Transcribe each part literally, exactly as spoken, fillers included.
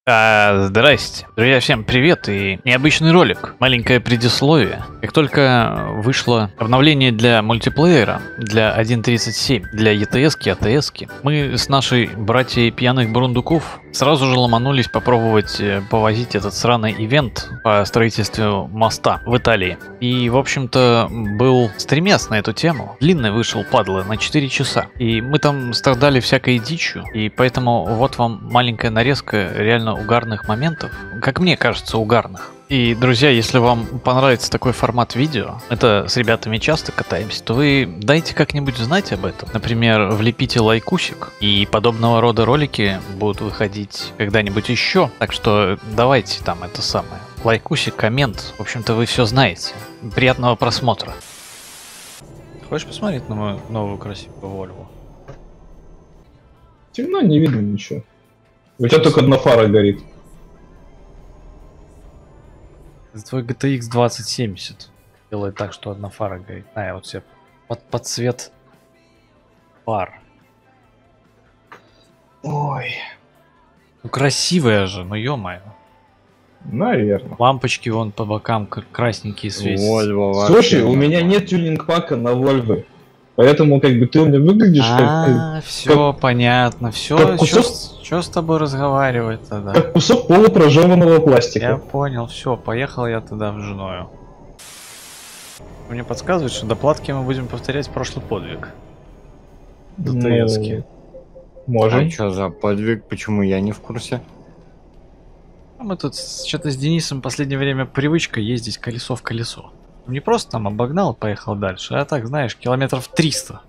А, здрасте. Друзья, всем привет и необычный ролик. Маленькое предисловие. Как только вышло обновление для мультиплеера, для один точка тридцать семь, для и ти эс-ки, а тэ эс-ки, мы с нашей братьей пьяных бурундуков сразу же ломанулись попробовать повозить этот сраный ивент по строительству моста в Италии. И, в общем-то, был стримес на эту тему. Длинный вышел, падла, на четыре часа. И мы там страдали всякой дичью. И поэтому вот вам маленькая нарезка реально угарных моментов. Как мне кажется, угарных. И, друзья, если вам понравится такой формат видео, это с ребятами часто катаемся, то вы дайте как-нибудь знать об этом. Например, влепите лайкусик, и подобного рода ролики будут выходить когда-нибудь еще. Так что давайте там это самое. Лайкусик, коммент. В общем-то, вы все знаете. Приятного просмотра. Хочешь посмотреть на мою новую красивую Volvo? Темно, не видно ничего. У тебя только одна фара горит. Это твой джи ти экс двадцать семьдесят делает так, что одна фара горит. А, я вот себе под, под цвет фар. Ой. Ну красивая же, ну ё-моё. Наверное. Лампочки вон по бокам красненькие светятся. Volvo, слушай, у меня нет тюнинг-пака на Volvo. Поэтому как бы ты у меня выглядишь а, как... А, все как, понятно. Все, кусок... что с тобой разговаривать тогда? Как кусок полупрожеванного пластика. Я понял, все, поехал я туда в женою. Мне подсказывает, что до платки мы будем повторять прошлый подвиг. ди ти эс-ки. Ну, можем. А что за подвиг? Почему я не в курсе? Мы тут что-то с Денисом в последнее время привычка ездить колесо в колесо. Не просто там обогнал, поехал дальше, а так, знаешь, километров триста.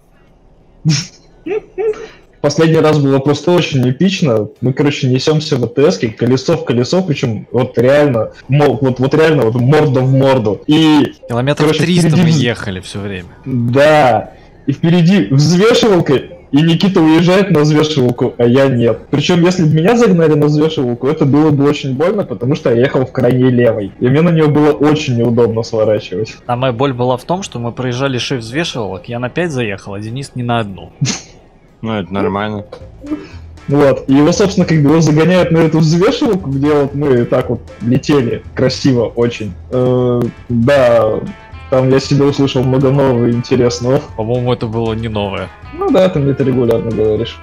Последний раз было просто очень эпично. Мы, короче, несемся в АТС-ке, колесо в колесо, причем вот реально, вот, вот реально вот морда в морду. И, километров короче, триста впереди... мы ехали все время. Да. И впереди взвешивалка, и Никита уезжает на взвешивалку, а я нет. Причем, если бы меня загнали на взвешивалку, это было бы очень больно, потому что я ехал в крайней левой. И мне на нее было очень неудобно сворачивать. А моя боль была в том, что мы проезжали шесть взвешивалок, я на пять заехал, а Денис не на одну. Ну, это нормально. Вот, и его, собственно, как бы его загоняют на эту взвешивалку, где вот мы так вот летели, красиво очень. Э, да... Там я себе услышал много нового и интересного. По-моему, это было не новое. Ну да, ты мне это регулярно говоришь.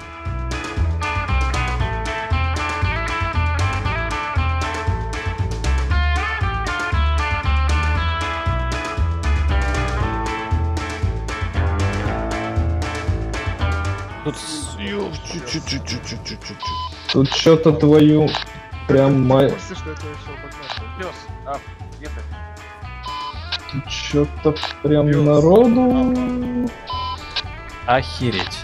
Тут... Тут что-то твою прям май... Что-то прям Плюс. Народу. Охереть.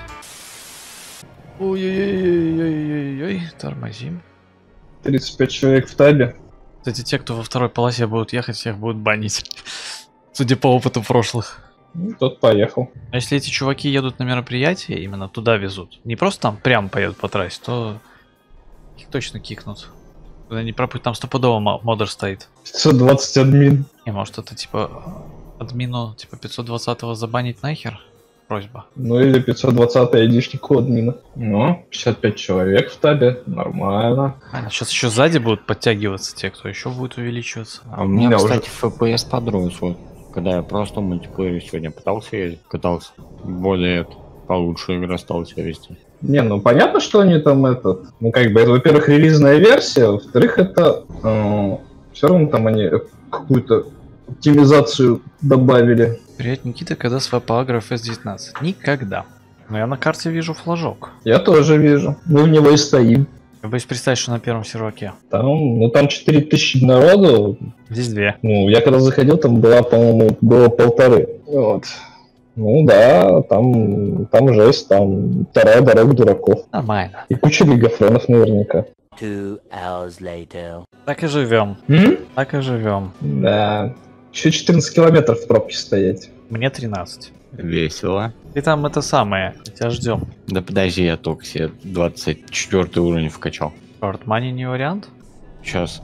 Ой-ой-ой-ой-ой-ой-ой, тормозим. тридцать пять человек в табе. Кстати, те, кто во второй полосе будут ехать, всех будут банить. Судя по опыту прошлых. Ну, тот поехал. А если эти чуваки едут на мероприятие, именно туда везут, не просто там прям поедут по трассе, то их точно кикнут. Они пропустят, там стопудово модер стоит. пятьсот двадцать админ. Не, может это типа админу типа пятьсот двадцатого забанить нахер? Просьба. Ну или пятьсот двадцатый айдишнику админа. Ну, пятьдесят пять человек в табе, нормально. А, сейчас еще сзади будут подтягиваться те, кто еще будет увеличиваться. А у меня, кстати, уже... эф пи эс подрос, вот. Когда я просто в мультиплеере сегодня пытался ездить, катался, более получше игра стала себя вести. Не, ну понятно, что они там этот, ну как бы это, во-первых, релизная версия, во-вторых, это э, все равно там они какую-то оптимизацию добавили. Привет, Никита, когда с Вапагра эф эс девятнадцать? Никогда. Но я на карте вижу флажок. Я тоже вижу. Мы в него и стоим. Я боюсь представить, что на первом серваке. Там, ну там четыре тысячи народу. Здесь две. Ну, я когда заходил, там была, по-моему, было полторы. Вот. Ну да, там, там жесть, там вторая дорога дураков. Нормально. И куча лигафронов наверняка. Two hours later. Так и живем. М? Так и живем. Да. Еще четырнадцать километров в пробке стоять. Мне тринадцать. Весело. Ты там это самое, тебя ждем. Да подожди, я только себе двадцать четвёртый уровень вкачал. Шорт мани не вариант? Сейчас.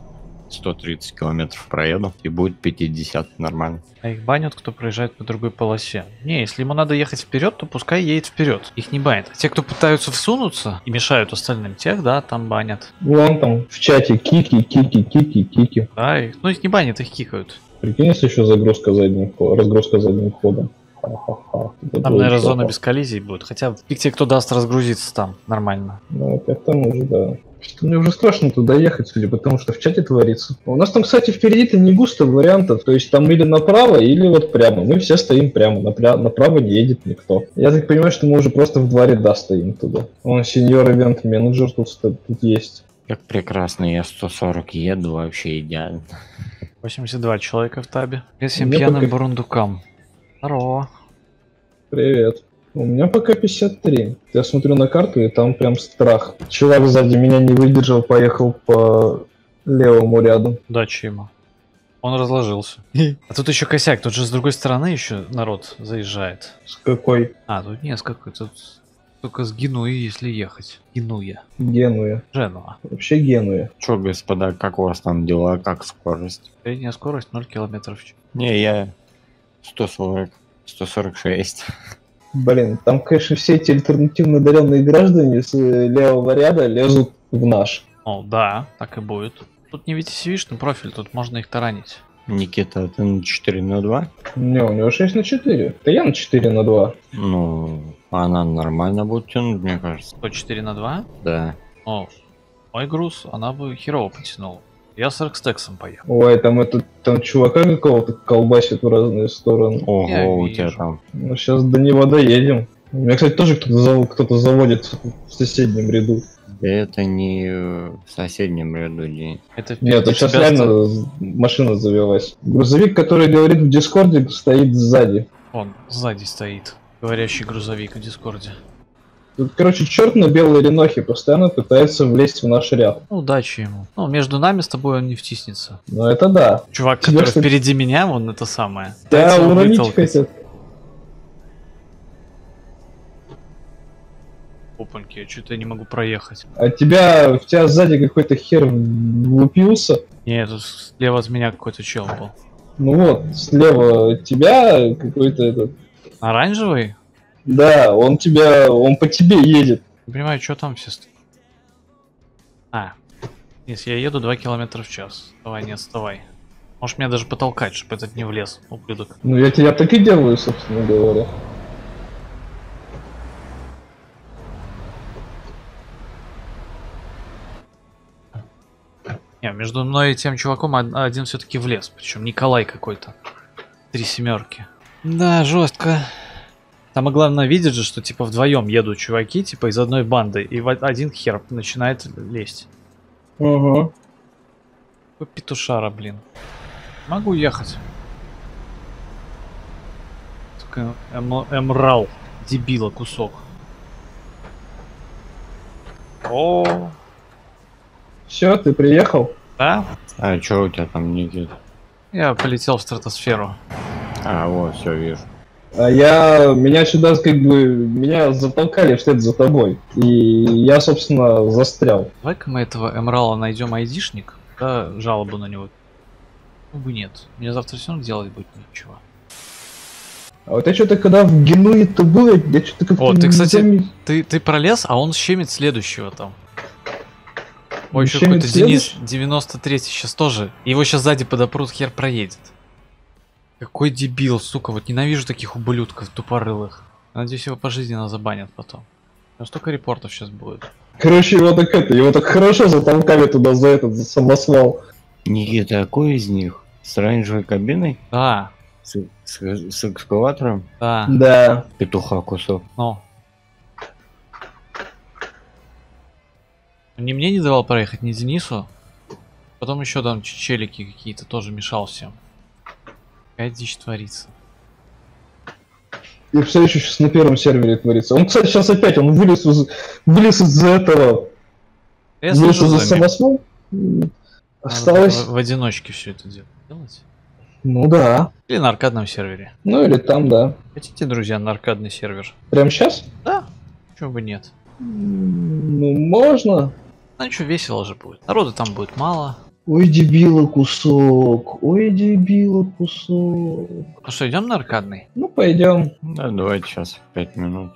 сто тридцать километров проеду, и будет пятьдесят, нормально. А их банят, кто проезжает по другой полосе. Не, если ему надо ехать вперед, то пускай едет вперед. Их не банят. А те, кто пытаются всунуться и мешают остальным, тех, да, там банят. Вон там в чате кики, кики, кики, кики. Да, их, ну их не банят, их кикают. Прикинь, если еще загрузка задним ходом, разгрузка задним ходом. Ха-ха-ха. Это Там, будет наверное, зона плохо. без коллизий будет. Хотя фиг те, кто даст разгрузиться там нормально. Ну, опять к тому же, да. Что мне уже страшно туда ехать, судя по тому, что в чате творится. У нас там, кстати, впереди-то не густо вариантов. То есть там или направо, или вот прямо. Мы все стоим прямо. Напря... Направо не едет никто. Я так понимаю, что мы уже просто в два ряда стоим туда. Вон сеньор ивент менеджер тут, тут есть. Как прекрасно, я сто сорок еду, вообще идеально. восемьдесят два человека в табе. Всем Мне пьяным пока- бурундукам. Здорово. Привет. У меня пока пятьдесят три. Я смотрю на карту, и там прям страх. Чувак сзади меня не выдержал, поехал по левому ряду. Удачи ему. Он разложился. А тут еще косяк. Тут же с другой стороны еще народ заезжает. С какой? А, тут не с какой. Тут только с Генуи, если ехать. Генуя. Генуя. Женуа. Вообще Генуя. Чё, господа, как у вас там дела, как скорость? Средняя скорость ноль километров в час. Не, я сто сорок, сто сорок шесть. Блин, там, конечно, все эти альтернативно одаренные граждане с э, левого ряда лезут в наш. О, да, так и будет. Тут не ви ти си-шный профиль, тут можно их таранить. Никита, ты на четыре на два? Не, у него шесть на четыре. Да я на четыре на два. Ну, она нормально будет тянуть, мне кажется. сто четыре на два? Да. О, мой груз, она бы херово потянула. Я с Рекстексом поехал. Ой, там этот там чувака какого-то колбасит в разные стороны. Ого, Я у вижу. тебя там. Ну, сейчас до него доедем. У меня, кстати, тоже кто-то зав- кто-то заводит в соседнем ряду. Да это не э, в соседнем ряду день. Это Нет, впереди это сейчас тебя реально з- машина завелась. Грузовик, который говорит в Дискорде, стоит сзади. ста- Он сзади стоит. Говорящий грузовик в Дискорде. Тут, короче, черт на белой ренохе постоянно пытается влезть в наш ряд. Ну, удачи ему. Ну, между нами с тобой он не втиснется. Но это да. Чувак, Тебя, который кстати- впереди меня, вон это самое. Да, Пытается его уронить вытолкать. хотят. Опаньки, я что-то не могу проехать. А тебя, в тебя сзади какой-то хер влупился. Не, тут слева от меня какой-то чел был. Ну вот, слева от тебя какой-то этот... Оранжевый? Да, он тебя, он по тебе едет. Не понимаю, что там все стоят. А, если я еду два километра в час. Давай, не отставай. Можешь меня даже потолкать, чтобы этот не влез, ублюдок. Ну я тебя так и делаю, собственно говоря. Не, между мной и тем чуваком од- один все-таки влез. Причем Николай какой-то. Три семерки. Да, жестко. Самое главное, видит же, что типа вдвоем едут чуваки, типа из одной банды, и в один хер начинает лезть. Ага. Какой петушара, блин. Могу ехать. Только эм- эмрал. Дебила кусок. О, Все, ты приехал? да? А чё у тебя там, Никита? Я полетел в стратосферу. А, вот, все вижу. А я, меня сюда как бы, меня затолкали вслед за тобой. И я, собственно, застрял. Давай-ка мы этого эмрала найдем айдишник, да, жалобу на него. Ну бы нет. Мне завтра все равно делать будет ничего. А вот я что-то когда в Генуе-то был, я что-то как-то... О, ты, не кстати, заме- Ты, ты пролез, а он щемит следующего там. Ой, еще Щемит какой-то Денис следующий? девяносто третий сейчас тоже. Его сейчас сзади подопрут, хер проедет. Какой дебил, сука, вот ненавижу таких ублюдков тупорылых. Надеюсь, его пожизненно забанят потом. А столько репортов сейчас будет. Короче, его так это, его так хорошо затолкали туда за этот, за самосвал. Никита, какой из них? С оранжевой кабиной? Да, С, с, с экскаватором? да, Да. Петуха кусок. но. Ни мне не давал проехать, ни Денису. Потом еще там челики какие-то тоже мешал всем. Какая дичь творится. Я представляю, что сейчас на первом сервере творится. Он, кстати, сейчас опять, он вылез из, вылез из-за этого. Я вылез слежу из-за за ним. самосвал. М, Надо Осталось... В, в одиночке все это делать. делать. Ну да. Или на аркадном сервере. Ну или там, да. Хотите, друзья, на аркадный сервер? Прям сейчас? Да. Чего бы нет. Ну, можно. Ну ничего, весело же будет. Народу там будет мало. Ой, дебила кусок. Ой, дебила кусок. Ну что, идем на аркадный? Ну, пойдем. Да, давайте сейчас, пять минут.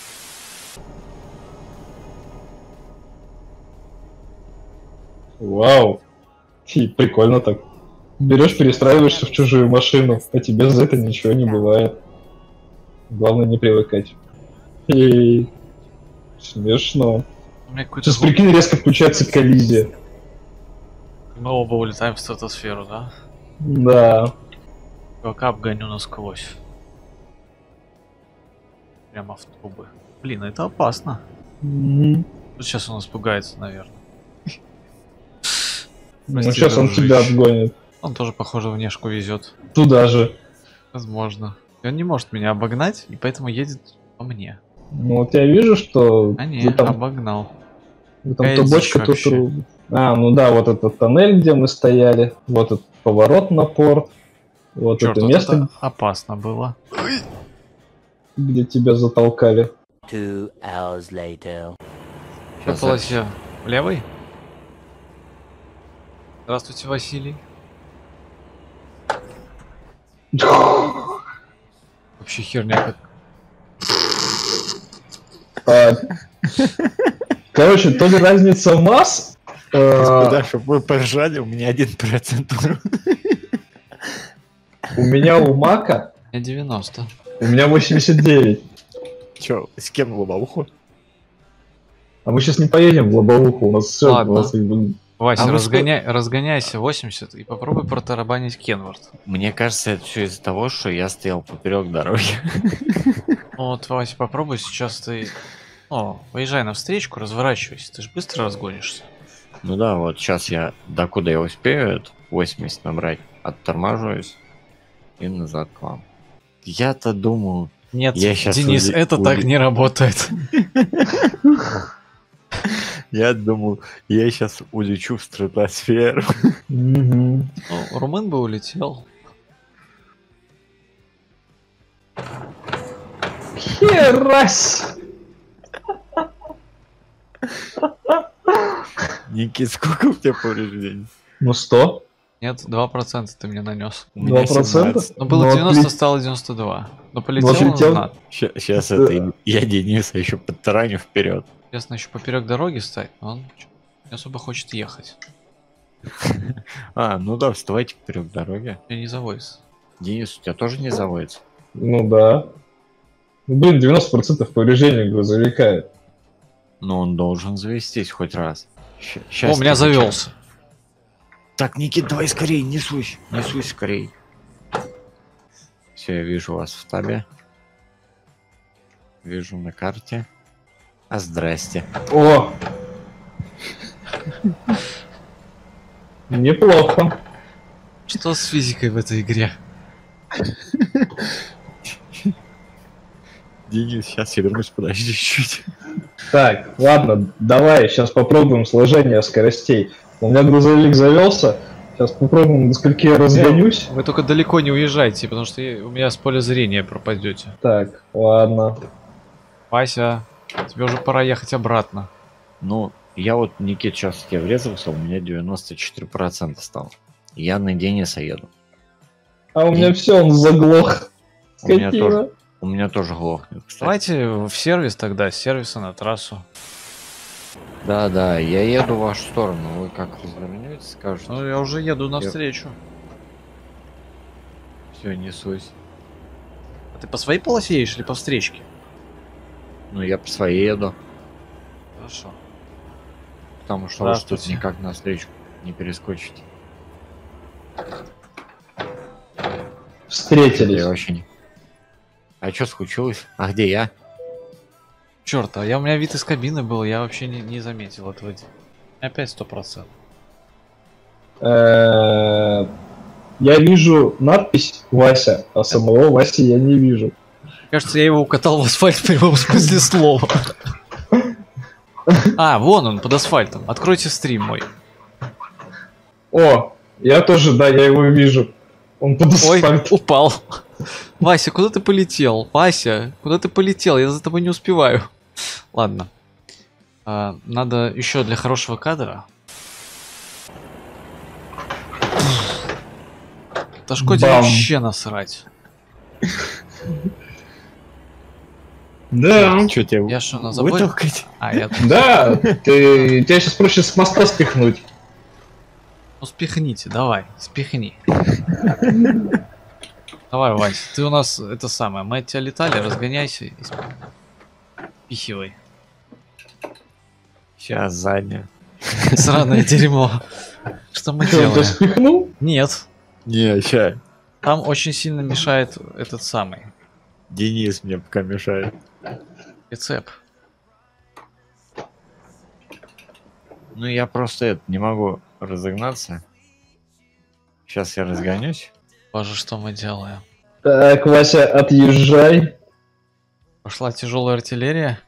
Вау. Фи, прикольно так. Берешь, перестраиваешься в чужую машину, а тебе за это ничего не бывает. Главное не привыкать. И смешно. У меня какой-то Сейчас прикинь, резко включается коллизия. Мы оба улетаем в стратосферу, да? Да. Пока обгоню насквозь. Прямо в трубы. Блин, это опасно. Мгм. Вот сейчас он испугается, наверное. Ну, Прости, сейчас он дружище. тебя обгонит. Он тоже, похоже, внешку везет. Туда же. Возможно. И он не может меня обогнать, и поэтому едет по мне. Ну вот я вижу, что А не, вы там, обогнал. вы там какая то дичь бочка, то вообще. трубы. А, ну да, вот этот тоннель, где мы стояли. Вот этот поворот на порт. Вот Черт, это вот место, это опасно было. где тебя затолкали. Two hours later. Какая Сейчас полосе? Левый? Здравствуйте, Василий. Вообще херня как. А, Короче, то ли разница масс. э, чтобы вы поржали, у меня один процент. У меня у Мака, Я девяносто. у меня восемьдесят девять. Че, с кем лобовуху? А мы сейчас не поедем в лобовуху, у нас все, Ладно. у нас как бы- Вася, А вы разгоняй, разгоняйся восемьдесят и попробуй протарабанить Кенвард. Мне кажется, это все из-за того, что я стоял поперек дороги. Ну вот, Вася, попробуй сейчас ты... О, выезжай на встречку, разворачивайся. Ты же быстро разгонишься. Ну да, вот сейчас я, докуда я успею, это восемьдесят набрать, оттормаживаюсь и назад к вам. Я-то думаю, Нет, Я щас Денис, ули- это так ули- не работает. я думал, я сейчас улечу в стратосферу. Мгм. Ну, Румын бы улетел. Херась! Никит, сколько у тебя повреждений? Ну сто? Нет, два процента ты мне нанес. У меня Два процента? семнадцать. Ну, было Ну, девяносто, отлично. стало девяносто два. Но полетел Ну, он отлетел. на... Сейчас Да. это, я Дениса еще подтараню вперед. Интересно, еще поперек дороги стать, но он чё- не особо хочет ехать. А, ну да, вставайте вперед дороги. Я не заводится. Денис, у тебя тоже не заводится? Ну да. Ну, блин, девяносто процентов повреждения грузовика. Но он должен завестись хоть раз. Щ- О, щас у меня ты завелся. Так, Никит, давай скорее, несусь, несусь скорей. Все, я вижу вас в табе. Вижу на карте. А здрасте. О! Неплохо. Что с физикой в этой игре? Денис, сейчас я вернусь, подожди чуть-чуть. Так, ладно, давай, сейчас попробуем сложение скоростей. У меня грузовик завелся. Сейчас попробуем, до скольки я разгонюсь. Вы только далеко не уезжайте, потому что я- у меня с поля зрения пропадете. Так, ладно. Вася, тебе уже пора ехать обратно. Ну, я вот, Никит, сейчас я врезался, у меня девяносто четыре процента стало. Я на Дениса еду. А у меня все, он заглох. У меня Скотина. тоже, у меня тоже глохнет, кстати. Давайте в сервис тогда, с сервиса на трассу. Да, да, я еду в вашу сторону. Вы как развернетесь, скажете? Ну, я уже еду навстречу. Все, несусь. А ты по своей полосе едешь или по встречке? Ну, я по своей еду. Хорошо. Потому что вы ж тут Здравствуйте. никак на встречку не перескочите. Встретились. Я очень... А что случилось? А где я? Черт, а я у меня вид из кабины был, я вообще не, не заметил этого. Опять сто процентов. Э, Я вижу надпись Вася, а самого Васи я не вижу. Кажется, я его укатал в асфальт в прямом смысле слова. А, вон он, под асфальтом. Откройте стрим мой. О, я тоже, да, я его вижу. Он под Ой, асфальтом. упал. Вася, куда ты полетел? Вася, куда ты полетел? Я за тобой не успеваю. Ладно. А, надо еще для хорошего кадра. Да Шкоде Бам. вообще насрать. Да, Что тебе Я что, на заборе? вытолкать? А, я... да, ты, тебя сейчас проще с моста спихнуть. Ну спихните, давай, спихни. Давай, Вась, ты у нас это самое, мы от тебя летали, разгоняйся и спихивай. Сейчас заднюю. Сраное дерьмо. Что мы Что, он тебя делаем? спихнул? Нет, Не, ща. там очень сильно мешает этот самый Денис мне пока мешает. прицеп. Ну я просто это, не могу разогнаться. Сейчас я разгонюсь. Боже, что мы делаем? Так, Вася, отъезжай. Пошла тяжелая артиллерия.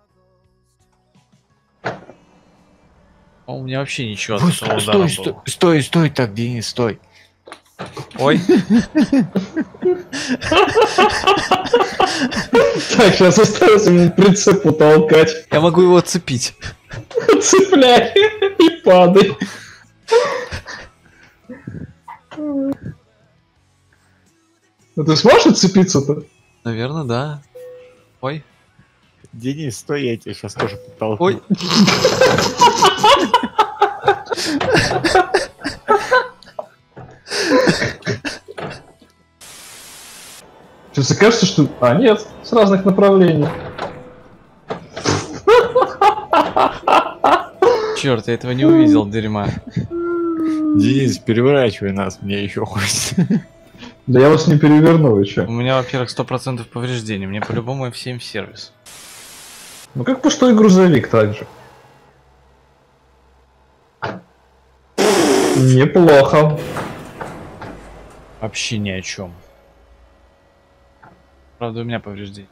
О, у меня вообще ничего от Ой, этого стой, удара стой, было. стой, стой, стой, так, Денис, стой. Ой, Так, сейчас осталось ему прицеп утолкать. я могу его отцепить. Цепляй и падай. Ну ты сможешь отцепиться-то? Наверное, да. Ой, Денис, стой, я тебя сейчас тоже подтолкну. ой. Сейчас кажется, что... А, нет, с разных направлений. Черт, я этого не увидел, дерьма. Денис, переворачивай нас, мне еще хочется. Да я вас не переверну, вы чё? У меня, во-первых, сто процентов повреждений. Мне по-любому эф семь в сервис. Ну как пустой грузовик также. Неплохо. Вообще ни о чем. Правда, у меня повреждения.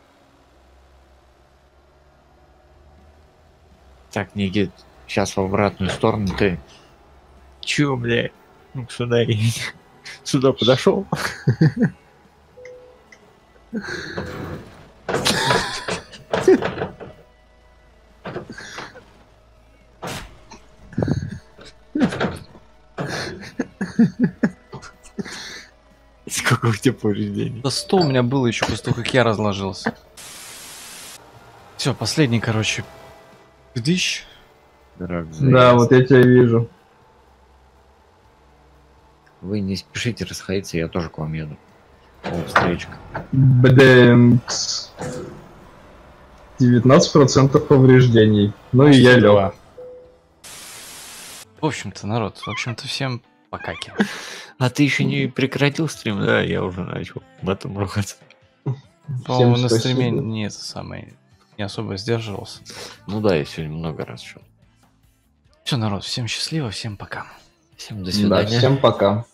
Так, Никит, сейчас в обратную сторону ты. Чё, блядь? Ну сюда едь. Сюда подошел. Сколько у тебя повреждений? Да сто у меня было еще после того, как я разложился. Все, последний, короче. Гдыщ. Да, вот я тебя вижу. Вы не спешите расходиться, я тоже к вам еду. О, встречка. Бдэмкс. девятнадцать процентов повреждений. Ну и я лег. В общем-то, народ, в общем-то, всем покаки. А ты еще не прекратил стрим? Да, я уже начал в этом ругаться. По-моему, Всем на стриме спасибо. не это самое, не особо сдерживался. Ну да, я сегодня много раз шел. Все, народ, всем счастливо, всем пока. Всем до Да, свидания. всем пока.